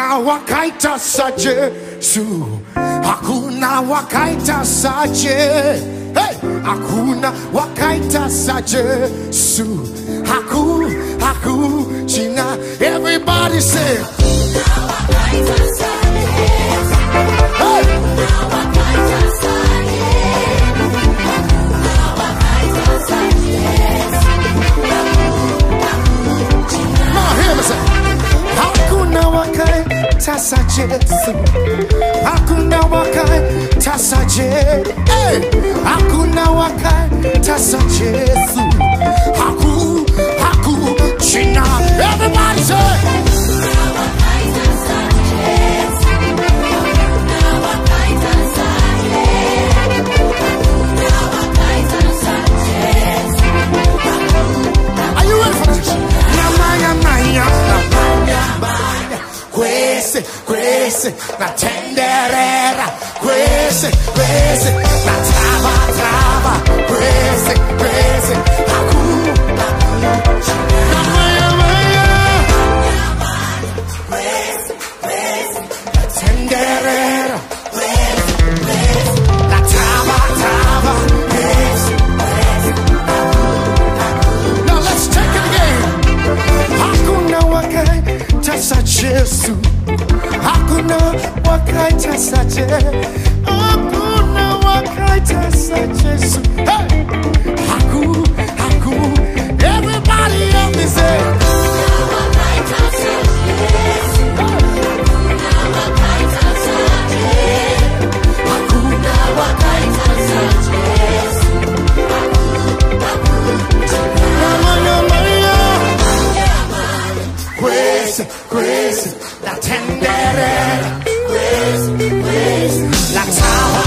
hakuna wakaita sa Yesu, hakuna wakaita sa Yesu, hey, hakuna wakaita sa Yesu, hakuna. Everybody say, hey. Hakuna wakaita sa Yesu, hakuna wakaita sa Yesu, hakuna wakaita sa Yesu, hakuna. Everybody say, are you ready for this? Quese, na tenderera, quese, na trava, quese, na maya, na tenderera, na trava, quese. Now let's take it again. Hakuna wakaita sa Yesu, hakuna wakaita sa Yesu, hakuna wakaita sa Yesu, hey, haku. Everybody help me say, hakuna wakaita sa Yesu, hakuna wakaita sa Yesu, hakuna wakaita sa Yesu, quese, la tenderera, quese, la trava.